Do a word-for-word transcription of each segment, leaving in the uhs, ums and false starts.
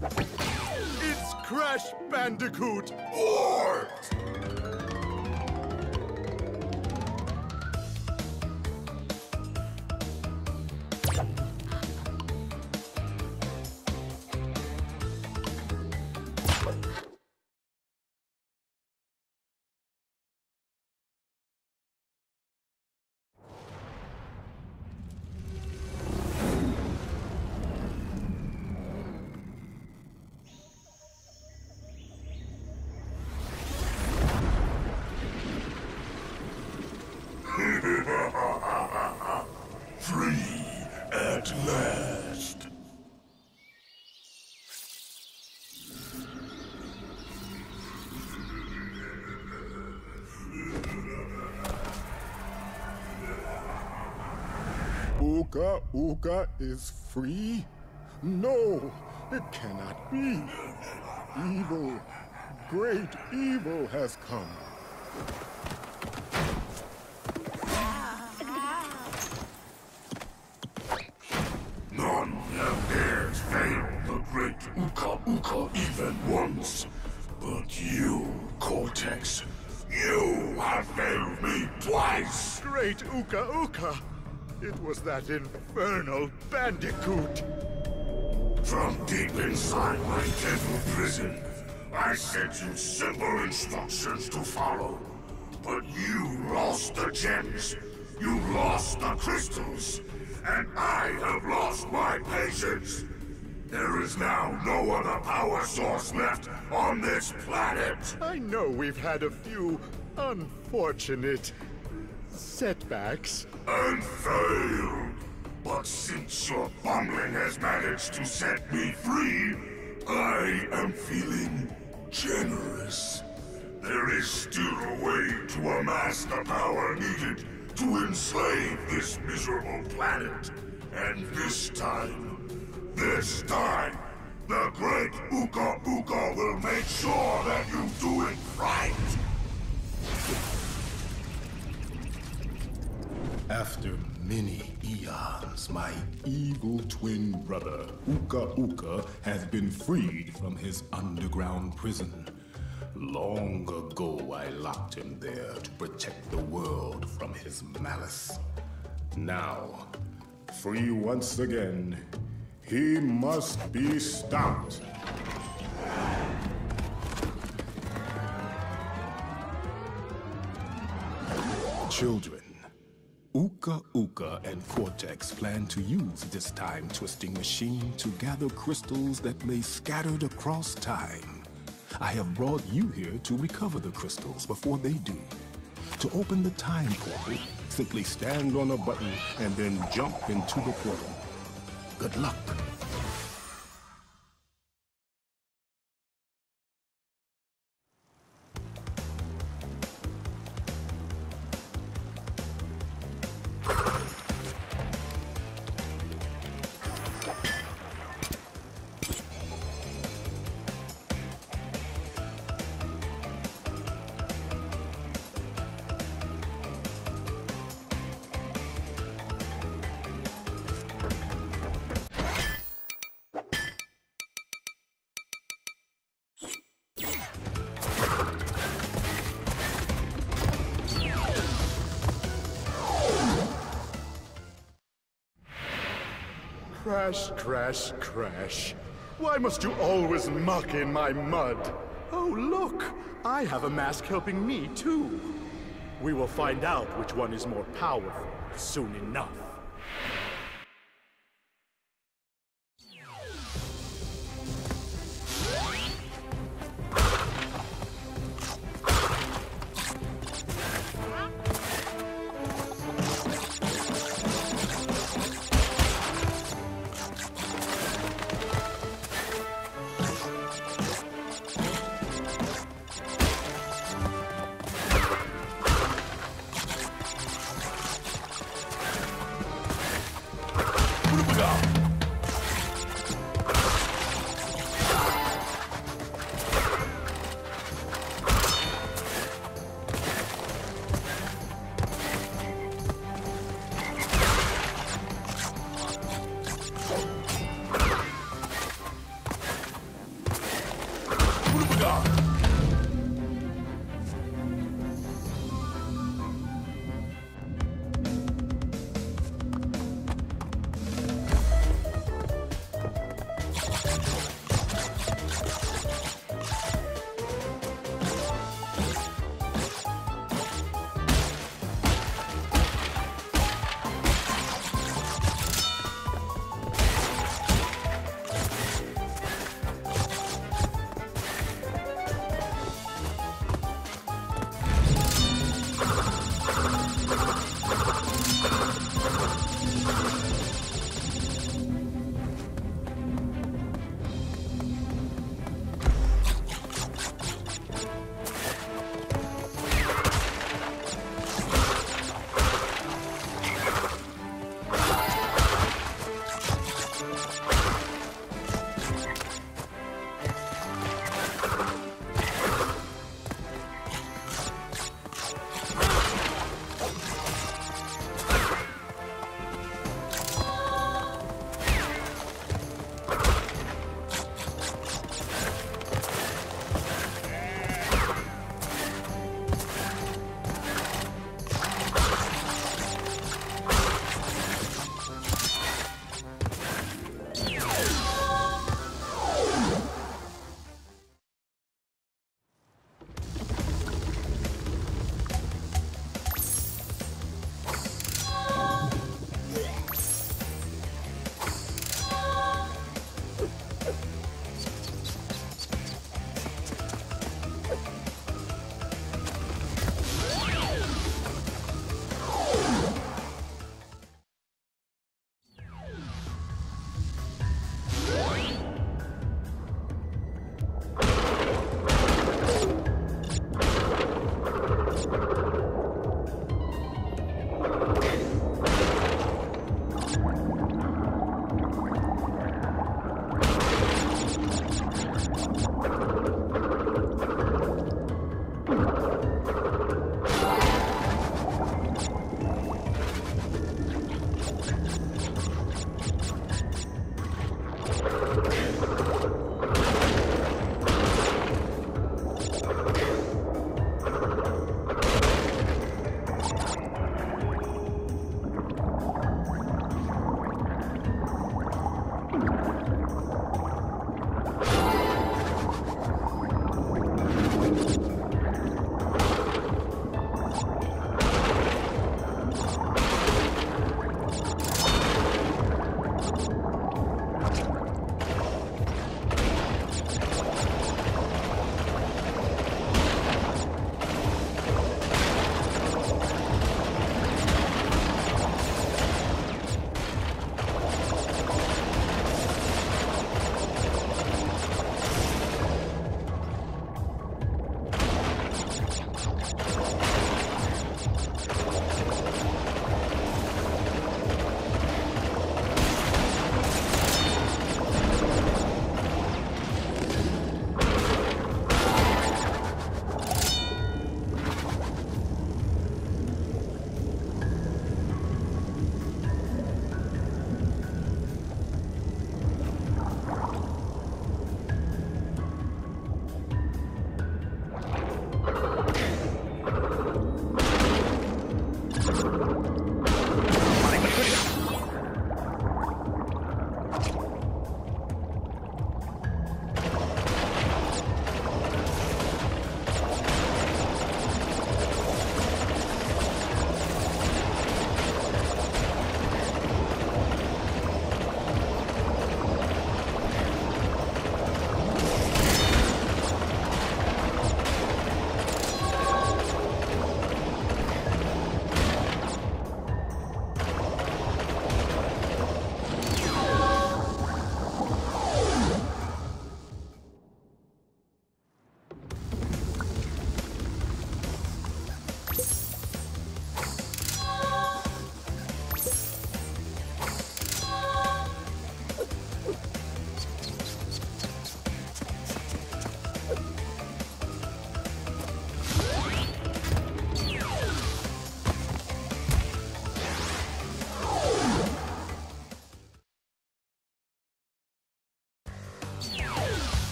It's Crash Bandicoot! What? Free at last. Uka Uka is free? No, it cannot be. Evil, great evil has come. None have dared fail the great Uka Uka even once. But you, Cortex, you have failed me twice! Great Uka Uka! It was that infernal Bandicoot! From deep inside my devil prison, I sent you simple instructions to follow. But you lost the gems, you lost the crystals, and I have lost my patience. There is now no other power source left on this planet. I know we've had a few unfortunate setbacks. And failed. But since your bumbling has managed to set me free, I am feeling generous. There is still a way to amass the power needed to enslave this miserable planet. And this time, this time, the great Uka Uka will make sure that you do it right. After many eons, my evil twin brother, Uka Uka, has been freed from his underground prison. Long ago, I locked him there to protect the world from his malice. Now, free once again, he must be stopped. Children, Uka Uka and Cortex plan to use this time-twisting machine to gather crystals that lay scattered across time. I have brought you here to recover the crystals before they do. To open the time portal, simply stand on a button and then jump into the portal. Good luck. Crash, crash, crash. Why must you always muck in my mud? Oh, look! I have a mask helping me, too. We will find out which one is more powerful soon enough.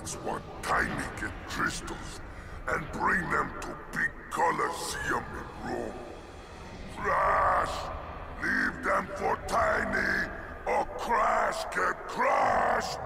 humans want tiny get crystals and bring them to big Colosseum in Rome. Crash! Leave them for Tiny, or Crash get crushed!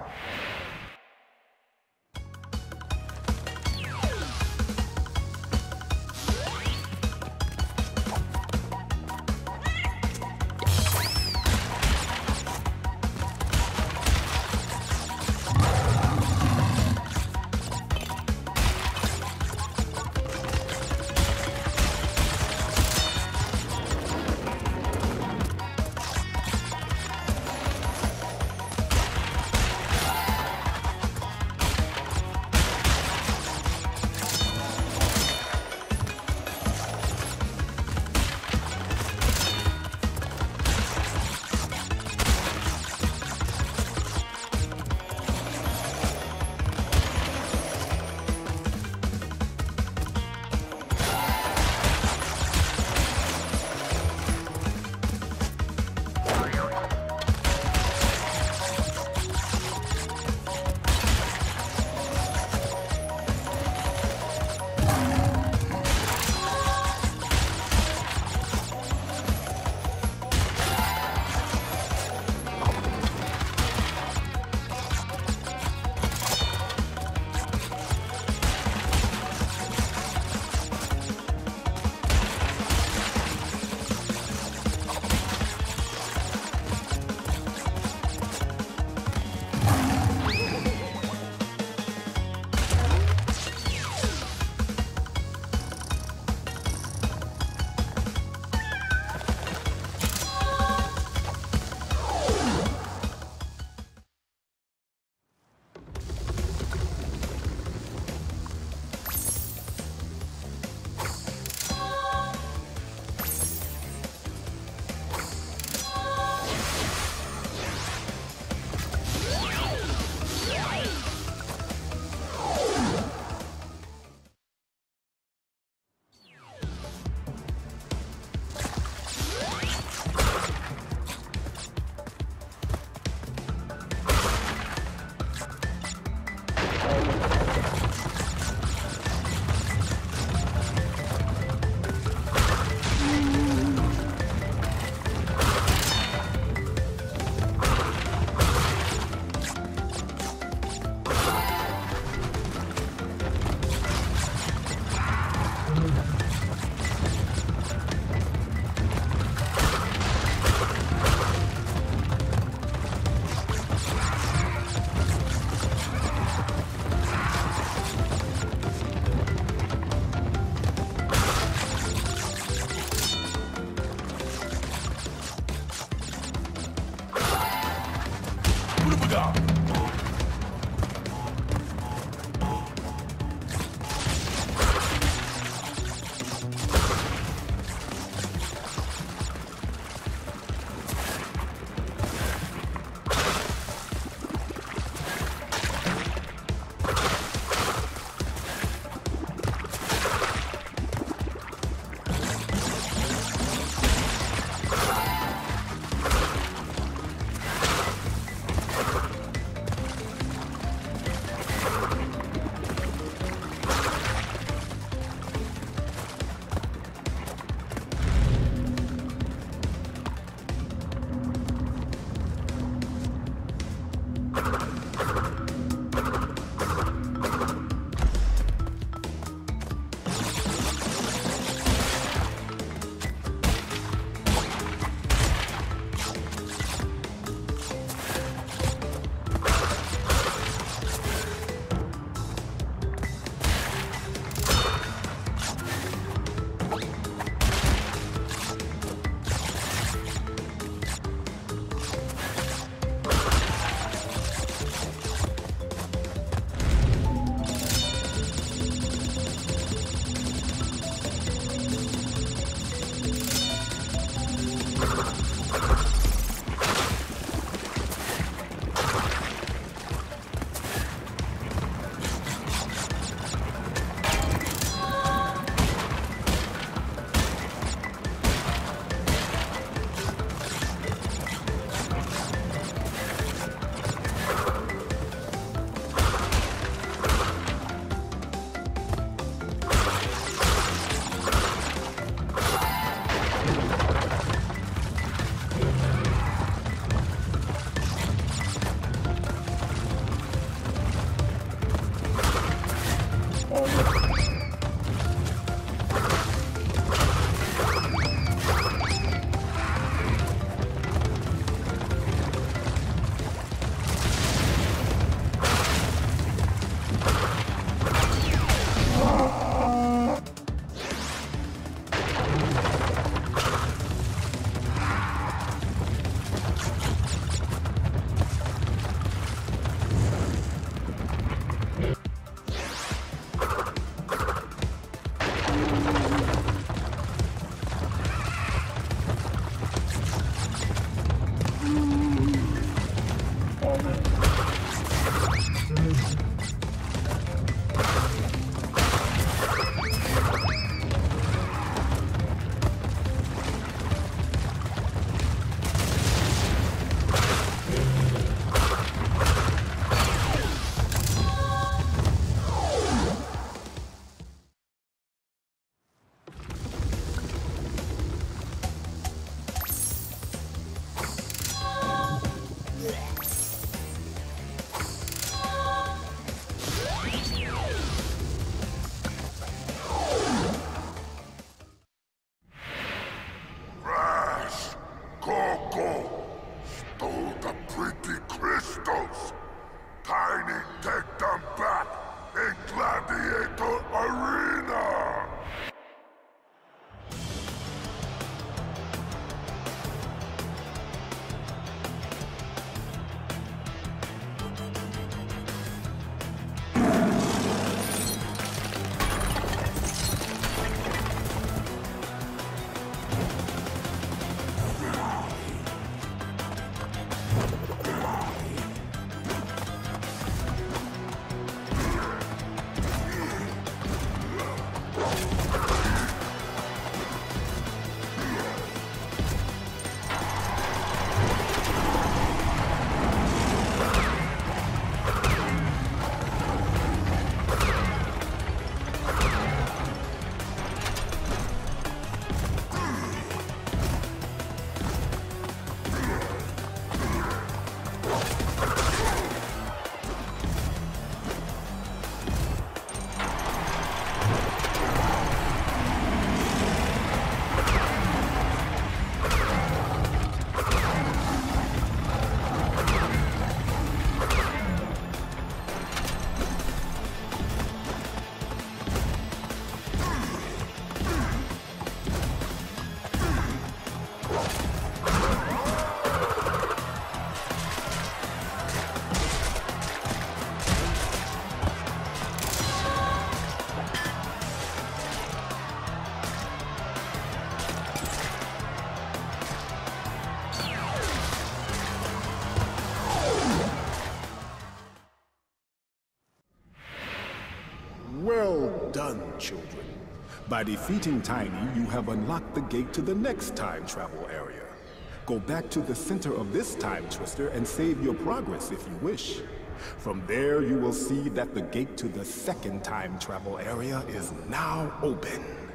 Well done, children. By defeating Tiny, you have unlocked the gate to the next time travel area. Go back to the center of this time twister and save your progress if you wish. From there, you will see that the gate to the second time travel area is now open.